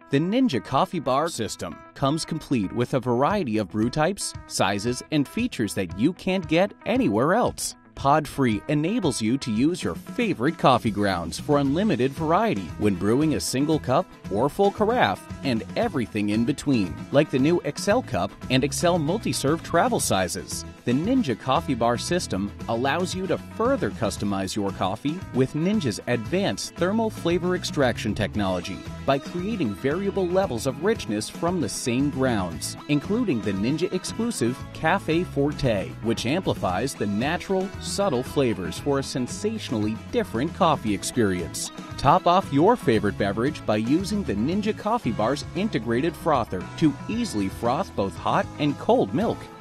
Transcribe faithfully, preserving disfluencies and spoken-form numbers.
The Ninja Coffee Bar system comes complete with a variety of brew types, sizes, and features that you can't get anywhere else. Pod-Free enables you to use your favorite coffee grounds for unlimited variety when brewing a single cup or full carafe and everything in between, like the new Excel Cup and Excel Multi-Serve travel sizes. The Ninja Coffee Bar system allows you to further customize your coffee with Ninja's advanced thermal flavor extraction technology by creating variable levels of richness from the same grounds, including the Ninja exclusive Cafe Forte, which amplifies the natural, subtle flavors for a sensationally different coffee experience. Top off your favorite beverage by using the Ninja Coffee Bar's integrated frother to easily froth both hot and cold milk.